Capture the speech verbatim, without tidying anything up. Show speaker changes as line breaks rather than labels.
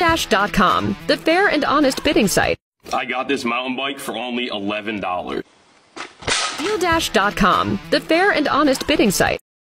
Dash dot com, the fair and honest bidding site.
I got this mountain bike for only eleven dollars.
Deal Dash dot com, the fair and honest bidding site.